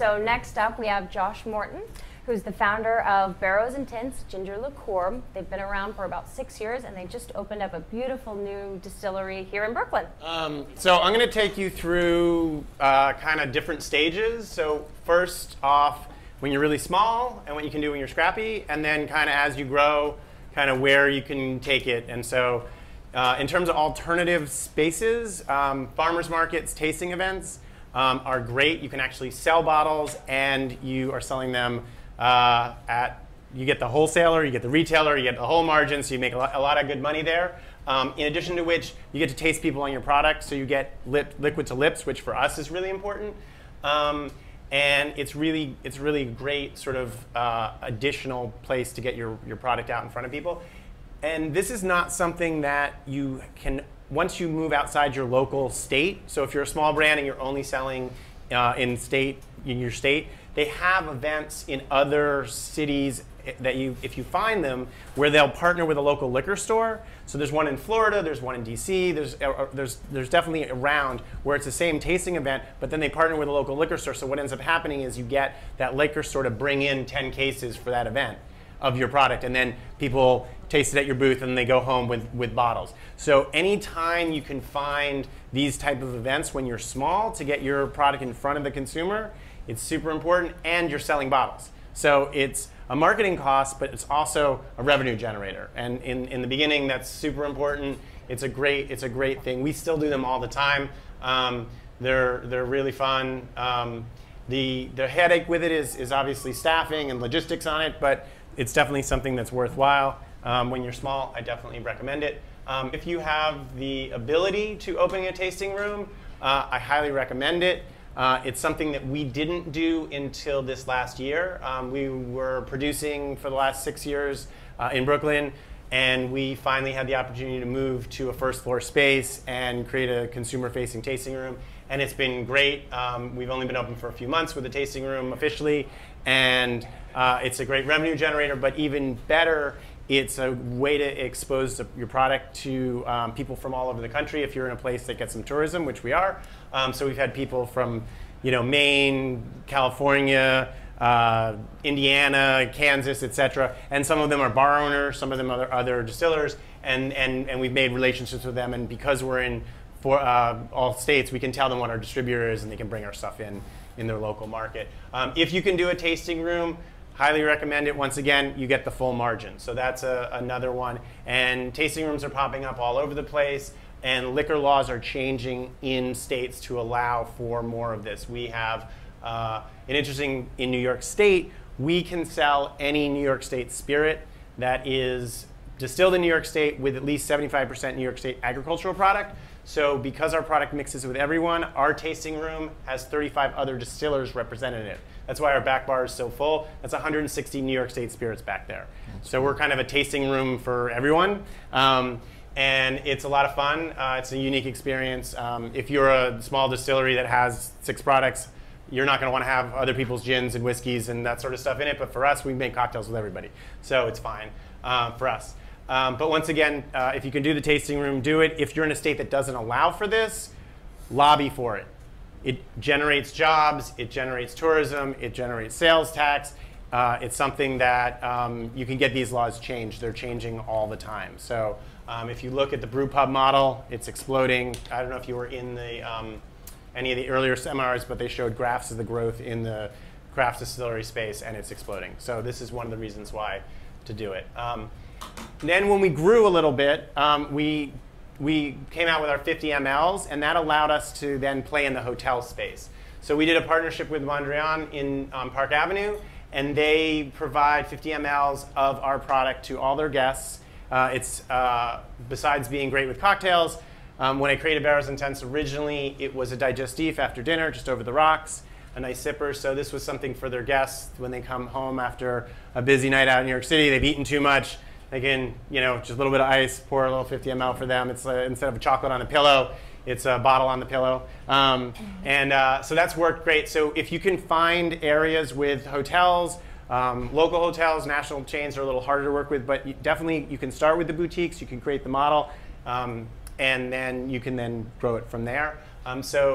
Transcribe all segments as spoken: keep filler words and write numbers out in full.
So next up, we have Josh Morton, who's the founder of Barrow's Intense Ginger Liqueur. They've been around for about six years, and they just opened up a beautiful new distillery here in Brooklyn. Um, so I'm going to take you through uh, kind of different stages. So first off, when you're really small, and what you can do when you're scrappy, and then kind of as you grow, kind of where you can take it. And so uh, in terms of alternative spaces, um, farmers markets, tasting events um, are great. You can actually sell bottles, and you are selling them uh, at, you get the wholesaler, you get the retailer, you get the whole margin, so you make a lot, a lot of good money there. Um, in addition to which, you get to taste people on your product, so you get lip, liquid to lips, which for us is really important. Um, And it's really, it's really a great sort of uh, additional place to get your, your product out in front of people. And this is not something that you can, once you move outside your local state, so if you're a small brand and you're only selling uh, in state, in your state, they have events in other cities that you, if you find them, where they'll partner with a local liquor store. So there's one in Florida, there's one in D C, there's, uh, there's, there's definitely around where it's the same tasting event, but then they partner with a local liquor store. So what ends up happening is you get that liquor store to bring in ten cases for that event of your product, and then people taste it at your booth and they go home with, with bottles. So anytime you can find these type of events when you're small to get your product in front of the consumer, it's super important, and you're selling bottles. So it's a marketing cost, but it's also a revenue generator. And in, in the beginning, that's super important. It's a great, it's a great thing. We still do them all the time. Um, they're, they're really fun. Um, the, the headache with it is, is obviously staffing and logistics on it, but it's definitely something that's worthwhile. Um, when you're small, I definitely recommend it. Um, if you have the ability to open a tasting room, uh, I highly recommend it. Uh, it's something that we didn't do until this last year. Um, we were producing for the last six years uh, in Brooklyn, and we finally had the opportunity to move to a first floor space and create a consumer-facing tasting room. And it's been great. Um, we've only been open for a few months with the tasting room officially, and uh, it's a great revenue generator, but even better, it's a way to expose your product to um, people from all over the country if you're in a place that gets some tourism, which we are. Um, so we've had people from, you know, Maine, California, uh, Indiana, Kansas, et cetera. And some of them are bar owners, some of them are other distillers, and, and, and we've made relationships with them. And because we're in for, uh, all states, we can tell them what our distributor is, and they can bring our stuff in in their local market. Um, if you can do a tasting room, highly recommend it. Once again, you get the full margin. So that's a, another one. And tasting rooms are popping up all over the place, and liquor laws are changing in states to allow for more of this. We have uh, an interesting, in New York State, we can sell any New York State spirit that is distilled in New York State with at least seventy-five percent New York State agricultural product. So because our product mixes with everyone, our tasting room has thirty-five other distillers represented in it. That's why our back bar is so full. That's one hundred sixty New York State spirits back there. That's so cool. We're kind of a tasting room for everyone. Um, and it's a lot of fun. Uh, it's a unique experience. Um, if you're a small distillery that has six products, you're not going to want to have other people's gins and whiskeys and that sort of stuff in it. But for us, we make cocktails with everybody. So it's fine uh, for us. Um, but once again, uh, if you can do the tasting room, do it. If you're in a state that doesn't allow for this, lobby for it. It generates jobs, it generates tourism, it generates sales tax. Uh, it's something that um, you can get these laws changed. They're changing all the time. So um, if you look at the brew pub model, it's exploding. I don't know if you were in the, um, any of the earlier seminars, but they showed graphs of the growth in the craft distillery space, and it's exploding. So this is one of the reasons why to do it. Um, then when we grew a little bit, um, we we came out with our fifty milliliters, and that allowed us to then play in the hotel space. So we did a partnership with Mondrian in um, Park Avenue, and they provide fifty milliliters of our product to all their guests. Uh, it's, uh, besides being great with cocktails, um, when I created Barrow's Intense originally, it was a digestif after dinner, just over the rocks, a nice sipper. So this was something for their guests when they come home after a busy night out in New York City. They've eaten too much. They can, you know, just a little bit of ice, pour a little fifty milliliters for them. It's uh, instead of a chocolate on the pillow, it's a bottle on the pillow. Um, and uh, so that's worked great. So if you can find areas with hotels, um, local hotels, national chains are a little harder to work with, but you definitely you can start with the boutiques. You can create the model, um, and then you can then grow it from there. Um, so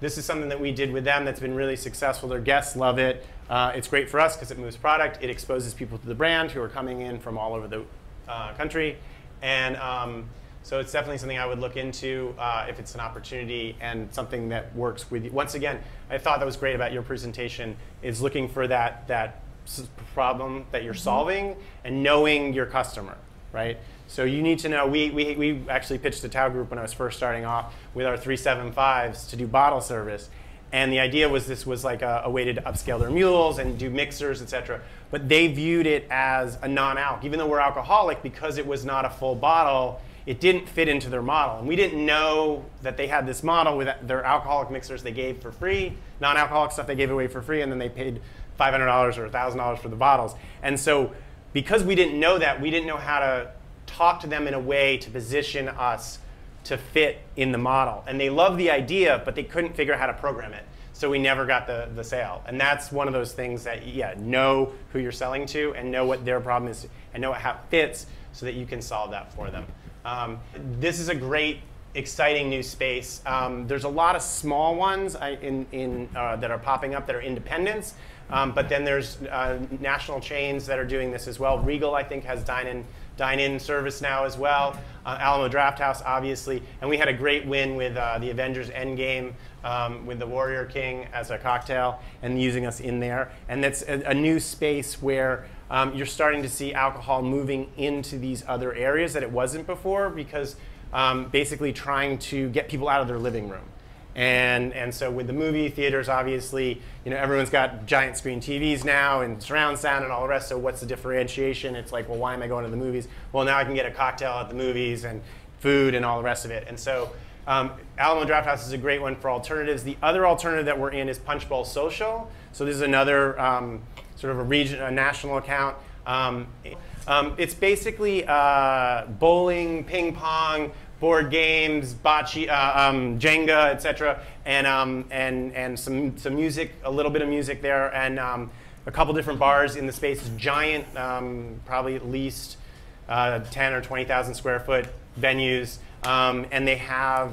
this is something that we did with them that's been really successful. Their guests love it. Uh, it's great for us because it moves product. It exposes people to the brand who are coming in from all over the uh, country. And um, so it's definitely something I would look into uh, if it's an opportunity and something that works with you. Once again, I thought that was great about your presentation, is looking for that, that problem that you're mm-hmm. solving and knowing your customer, right? So you need to know, we, we, we actually pitched the Tao Group when I was first starting off with our three seventy-fives to do bottle service. And the idea was this was like a, a way to upscale their mules and do mixers, et cetera. But they viewed it as a non-alc. Even though we're alcoholic, because it was not a full bottle, it didn't fit into their model. And we didn't know that they had this model with their alcoholic mixers they gave for free, non-alcoholic stuff they gave away for free, and then they paid five hundred dollars or one thousand dollars for the bottles. And so because we didn't know that, we didn't know how to talk to them in a way to position us to fit in the model. And they loved the idea, but they couldn't figure out how to program it. So we never got the, the sale. And that's one of those things that, yeah, know who you're selling to and know what their problem is and know how it fits so that you can solve that for them. Um, this is a great, exciting new space. Um, there's a lot of small ones in, in, uh, that are popping up that are independents. Um, but then there's uh, national chains that are doing this as well. Regal, I think, has dine-in dine-in service now as well. Uh, Alamo Drafthouse, obviously. And we had a great win with uh, the Avengers Endgame um, with the Warrior King as a cocktail and using us in there. And that's a, a new space where um, you're starting to see alcohol moving into these other areas that it wasn't before, because um, basically trying to get people out of their living room. And, and so with the movie theaters, obviously, you know, everyone's got giant screen T Vs now and surround sound and all the rest, so what's the differentiation? It's like, well, why am I going to the movies? Well, now I can get a cocktail at the movies and food and all the rest of it. And so um, Alamo Drafthouse is a great one for alternatives. The other alternative that we're in is Punch Bowl Social. So this is another um, sort of a region, a national account. Um, um, it's basically uh, bowling, ping pong, board games, bocce, uh, um, Jenga, et cetera, and um, and and some some music, a little bit of music there, and um, a couple different bars in the space. It's giant, um, probably at least uh, ten or twenty thousand square foot venues, um, and they have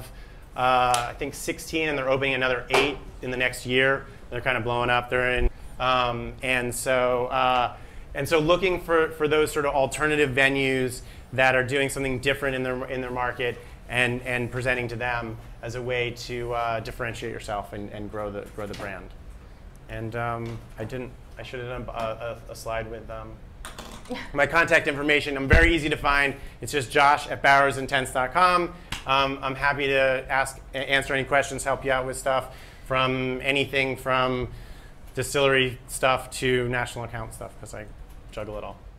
uh, I think sixteen, and they're opening another eight in the next year. They're kind of blowing up. They're in, um, and so uh, and so looking for for those sort of alternative venues that are doing something different in their in their market and and presenting to them as a way to uh, differentiate yourself and, and grow the grow the brand. And um, I didn't. I should have done a, a, a slide with um, my contact information. I'm very easy to find. It's just Josh at barrows and tents dot com. Um, I'm happy to ask answer any questions, help you out with stuff, from anything from distillery stuff to national account stuff, because I juggle it all.